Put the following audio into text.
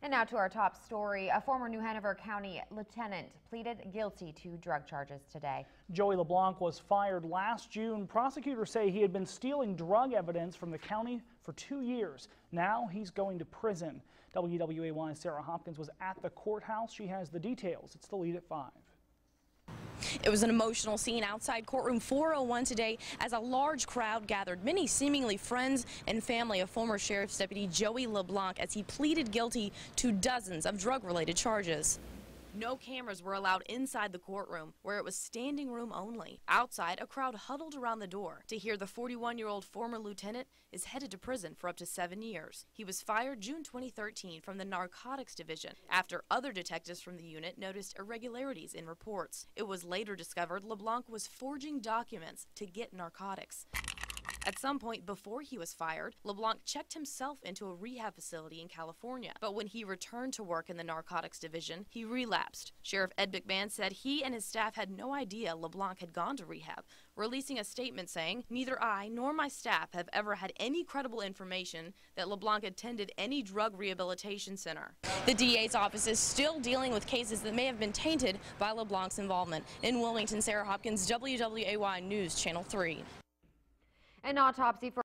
And now to our top story. A former New Hanover County lieutenant pleaded guilty to drug charges today. Joey LeBlanc was fired last June. Prosecutors say he had been stealing drug evidence from the county for 2 years. Now he's going to prison. WWAY's Sarah Hopkins was at the courthouse. She has the details. It's the lead at 5. It was an emotional scene outside courtroom 401 today as a large crowd gathered, many seemingly friends and family of former Sheriff's Deputy Joey LeBlanc, as he pleaded guilty to dozens of drug-related charges. No cameras were allowed inside the courtroom, where it was standing room only. Outside, a crowd huddled around the door to hear the 41-year-old former lieutenant is headed to prison for up to 7 years. He was fired June 2013 from the Narcotics Division after other detectives from the unit noticed irregularities in reports. It was later discovered LeBlanc was forging documents to get narcotics. At some point before he was fired, LeBlanc checked himself into a rehab facility in California. But when he returned to work in the Narcotics Division, he relapsed. Sheriff Ed McMahon said he and his staff had no idea LeBlanc had gone to rehab, releasing a statement saying, "Neither I nor my staff have ever had any credible information that LeBlanc attended any drug rehabilitation center." The DA's office is still dealing with cases that may have been tainted by LeBlanc's involvement. In Wilmington, Sarah Hopkins, WWAY News, Channel 3. An autopsy for